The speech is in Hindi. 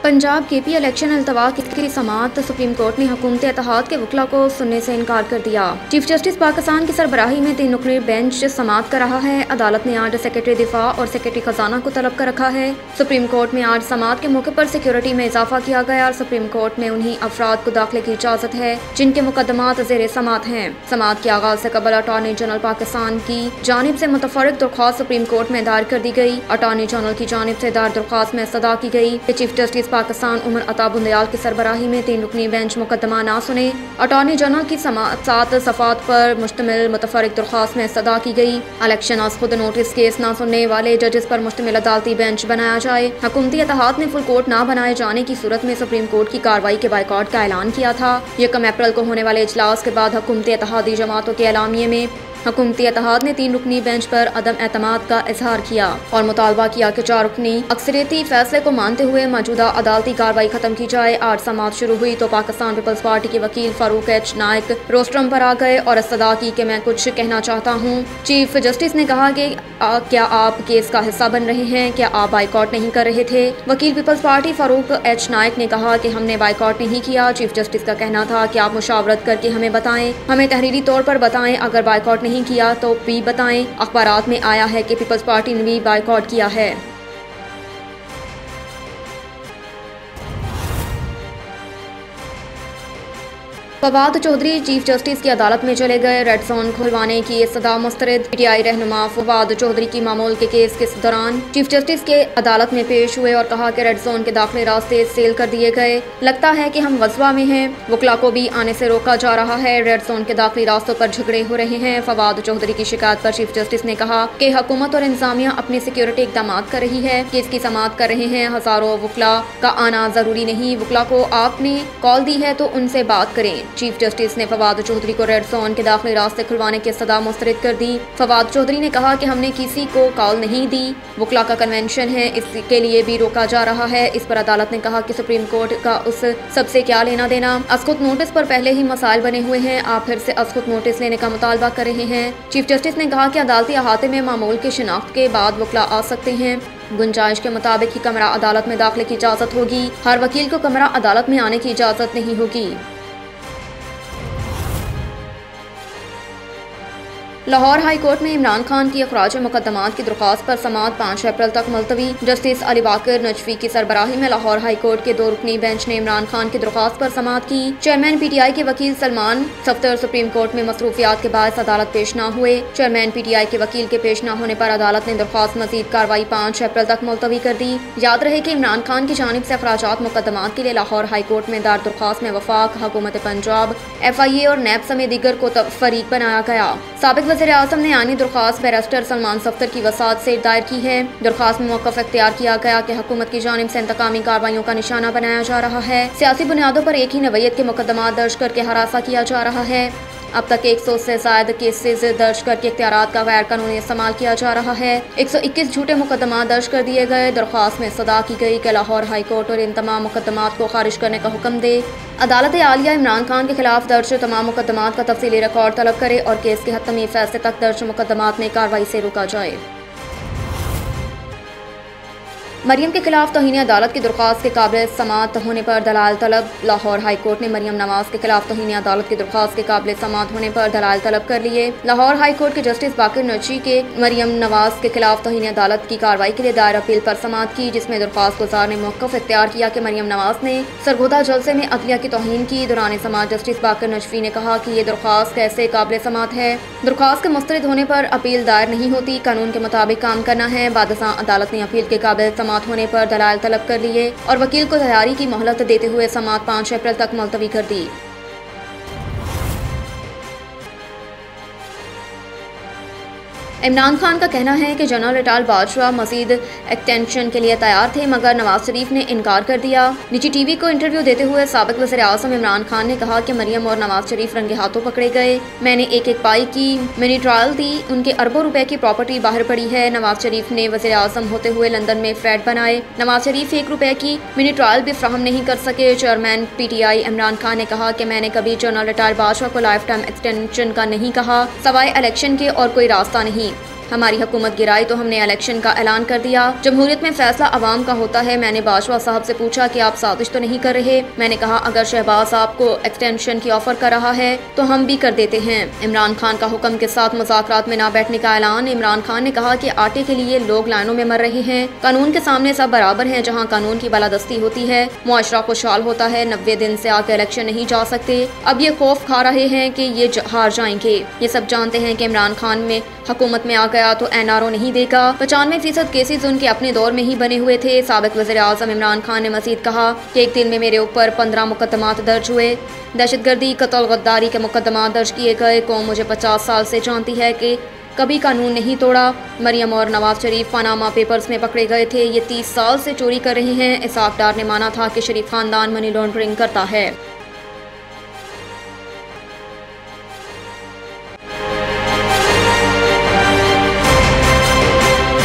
पंजाब केपी इलेक्शन अल्तवा की समाअत सुप्रीम कोर्ट ने हुकूमत इत्तेहाद के वकला को सुनने से इनकार कर दिया। चीफ जस्टिस पाकिस्तान की सरबराही में 3 रुकनी बेंच समाअत कर रहा है। अदालत ने आज सेक्रेटरी दिफा और सेक्रेटरी खजाना को तलब कर रखा है। सुप्रीम कोर्ट में आज समाअत के मौके पर सिक्योरिटी में इजाफा किया गया और सुप्रीम कोर्ट में उन्हीं अफराद को दाखिले की इजाजत है जिनके मुकदमात ज़ेर समाअत हैं। समाअत के आगाज से कबल अटॉर्नी जनरल पाकिस्तान की जानिब से मुतफर्रिक दरख्वास्त सुप्रीम कोर्ट में दायर कर दी गई। अटॉर्नी जनरल की जानिब से दायर दरख्वास्त में सदा की गई कि चीफ जस्टिस पाकिस्तान उमर अता बुंदयाल की सरबराही में 3 रुकनी बेंच मुकदमा ना सुने। अटॉर्नी जनरल की 7 सफ़ात पर मुश्तमिल मुतफर्रिक दरख्वास्त में सदा की गई इलेक्शन आज खुद नोटिस केस ना सुनने वाले जजेस पर मुश्तमिल अदालती बेंच बनाया जाए। हुकूमती इत्तेहाद ने फुल कोर्ट ना बनाए जाने की सूरत में सुप्रीम कोर्ट की कार्रवाई के बाइकॉट का ऐलान किया था। 1 अप्रैल को होने वाले इजलास के बाद हुकूमती इत्तेहादी जमातों के एलामिये में हुकूमती इत्तेहाद ने 3 रुकनी बेंच पर अदम एतमाद का इजहार किया और मुतालबा किया कि 4 रुकनी अक्सरियती फैसले को मानते हुए मौजूदा अदालती कार्रवाई खत्म की जाए। आज समाअत शुरू हुई तो पाकिस्तान पीपल्स पार्टी के वकील फारूक एच नाइक रोस्ट्रम पर आ गए और सदा की कि मैं कुछ कहना चाहता हूँ। चीफ जस्टिस ने कहा कि क्या आप केस का हिस्सा बन रहे हैं? क्या आप बाइकॉट नहीं कर रहे थे? वकील peoples party Farooq H Naik ने कहा कि हमने बाइकॉट नहीं किया। चीफ जस्टिस का कहना था कि आप मुशावरत करके हमें बताएं, हमें तहरीरी तौर पर बताएं। अगर बाइकॉट नहीं किया तो भी बताएं। अखबारात में आया है कि पीपल्स पार्टी ने भी बाइकॉट किया है। फवाद चौधरी चीफ जस्टिस की अदालत में चले गए। रेड जोन खुलवाने की सदा मुस्तरद। पीटीआई रहनुमा फवाद चौधरी की मामूल के केस के दौरान चीफ जस्टिस के अदालत में पेश हुए और कहा कि रेड जोन के दाखिले रास्ते सील कर दिए गए। लगता है कि हम गज़वा में हैं। वकला को भी आने से रोका जा रहा है। रेड जोन के दाखिली रास्तों पर झगड़े हो रहे हैं। फवाद चौधरी की शिकायत पर चीफ जस्टिस ने कहा कि हुकूमत और इंतजामिया अपनी सिक्योरिटी इकदाम कर रही है कि इसकी समाअत कर रहे हैं। हजारों वकला का आना जरूरी नहीं। वकला को आपने कॉल दी है तो उनसे बात करें। चीफ जस्टिस ने फवाद चौधरी को रेड जोन के दाखिली रास्ते खुलवाने की सदा मुस्तरद कर दी। फवाद चौधरी ने कहा कि हमने किसी को कॉल नहीं दी। वकला का कन्वेंशन है, इसके लिए भी रोका जा रहा है। इस पर अदालत ने कहा कि सुप्रीम कोर्ट का उस सबसे क्या लेना देना। अस्खुद नोटिस पर पहले ही मसाइल बने हुए हैं, आप फिर से अस्खुद नोटिस लेने का मुतालबा कर रहे हैं। चीफ जस्टिस ने कहा कि अदालती अहाते में मामूल की शिनाख्त के बाद वकला आ सकते हैं। गुंजाइश के मुताबिक ही कमरा अदालत में दाखिले की इजाजत होगी। हर वकील को कमरा अदालत में आने की इजाजत नहीं होगी। लाहौर हाई कोर्ट में इमरान खान की अखराज मुकदमात की दरख्वास्त पर समाअत 5 अप्रैल तक मुलतवी। जस्टिस अली बाकर नजफी की सरबराही में लाहौर हाई कोर्ट के 2 रुकनी बेंच ने इमरान खान की दरख्वास्त पर समाअत की। चेयरमैन पीटीआई के वकील सलमान सफ्तर सुप्रीम कोर्ट में मसरूफियात के बाद अदालत पेश न हुए। चेयरमैन पीटीआई के वकील के पेश न होने पर अदालत ने दरख्वास्त मजीद कार्रवाई 5 अप्रैल तक मुलतवी कर दी। याद रहे कि इमरान खान की जानिब से अखराजात मुकदमात के लिए लाहौर हाई कोर्ट में दायर दरख्वास्त में वफाक, हुकूमत पंजाब, FIA और नैब समेत दीगर को फरीक बनाया गया। साबिक वज़ीर आज़म ने आनी दरख्वास्त बैरिस्टर सलमान सफ्तर की वसात से दायर की है। दरख्वास्त में मौक़िफ़ इख्तियार किया गया कि हुकूमत की जानिब से इंतकामी कार्रवाइयों का निशाना बनाया जा रहा है। सियासी बुनियादों पर एक ही नवैयत के मुकदमा दर्ज करके हरासा किया जा रहा है। अब तक 100 से ज़ायद केसेस दर्ज करके इख्तियारात का गैर कानूनी इस्तेमाल किया जा रहा है। 121 झूठे मुकदमा दर्ज कर दिए गए। दरख्वास्त में सदा की गई कि लाहौर हाई कोर्ट और इन तमाम मुकदमात को खारिज करने का हुक्म दे। अदालत आलिया इमरान खान के खिलाफ दर्ज तमाम मुकदमात का तफसीली रिकॉर्ड तलब करे और केस के हतमी फैसले तक दर्ज मुकदमात में कार्रवाई से रोका जाए। मरियम के खिलाफ तौहीन अदालत की दरख्वास्त के काबिल समाअत होने पर दलाल तलब। लाहौर हाई कोर्ट ने मरियम नवाज के खिलाफ तौहीन अदालत की दरख्वास्त के काबिल समाअत होने पर दलाल तलब कर लिए। लाहौर हाई कोर्ट के जस्टिस बाकर नची के मरियम नवाज के खिलाफ तौहीन अदालत की कार्रवाई के लिए दायर अपील पर समाअत की, जिसमें दरख्वास्त गुजार ने मौक़िफ़ इख्तियार किया कि मरियम नवाज ने सरगोदा जलसे में अदलिया की तौहीन की। दौरान समाअत जस्टिस बाकर नचवी ने कहा कि ये दरख्वास्त कैसे काबिल समाअत है। दरख्वास्त के मुस्तरद होने पर अपील दायर नहीं होती, कानून के मुताबिक काम करना है। बादशाह अदालत ने अपील के काबिल समाअत होने पर दलाल तलब कर लिए और वकील को तैयारी की मोहलत देते हुए समाअत 5 अप्रैल तक मुलतवी कर दी। इमरान खान का कहना है कि जनरल रिटाल बाजवा मजीद एक्सटेंशन के लिए तैयार थे मगर नवाज शरीफ ने इनकार कर दिया। निजी टीवी को इंटरव्यू देते हुए साबिक वज़ीर आज़म इमरान खान ने कहा कि मरियम और नवाज शरीफ रंगे हाथों पकड़े गए। मैंने एक पाई की मिनी ट्रायल दी, उनके अरबों रुपए की प्रॉपर्टी बाहर पड़ी है। नवाज शरीफ ने वज़ीर आज़म होते हुए लंदन में फ्लैट बनाए। नवाज शरीफ 1 रुपए की मिनी ट्रायल भी फ्राहम नहीं कर सके। चेयरमैन PTI इमरान खान ने कहा कि मैंने कभी जनरल रिटाल बाजवा को लाइफ टाइम एक्सटेंशन का नहीं कहा, सवाए इलेक्शन के और कोई रास्ता नहीं। हमारी हुकूमत गिराई तो हमने इलेक्शन का ऐलान कर दिया। जमहूरियत में फैसला अवाम का होता है। मैंने बाजवा साहब से पूछा कि आप साजिश तो नहीं कर रहे। मैंने कहा अगर शहबाज साहब को एक्सटेंशन की ऑफर कर रहा है तो हम भी कर देते हैं। इमरान खान का हुक्म के साथ मुज़ाकरात में न बैठने का ऐलान। इमरान खान ने कहा कि आटे के लिए लोग लाइनों में मर रहे हैं। कानून के सामने सब बराबर हैं। जहाँ कानून की बालादस्ती होती है मुआशरा खुशहाल होता है। 90 दिन से आगे इलेक्शन नहीं जा सकते। अब ये खौफ खा रहे हैं कि ये हार जाएंगे। ये सब जानते हैं कि इमरान खान में हुकूमत में आ गया तो NRO नहीं देगा। 95% केसेज उनके अपने दौर में ही बने हुए थे। साबिक वज़ीर आज़म इमरान खान ने मजीद कहा कि एक दिन में मेरे ऊपर 15 मुकदमात दर्ज हुए। दहशतगर्दी, कत्ल, गद्दारी के मुकदमा दर्ज किए गए। कौम मुझे 50 साल से जानती है कि कभी कानून नहीं तोड़ा। मरियम और नवाज शरीफ पनामा पेपर्स में पकड़े गए थे। ये 30 साल से चोरी कर रहे हैं। इसाक डार ने माना था कि शरीफ खानदान मनी लॉन्ड्रिंग करता है।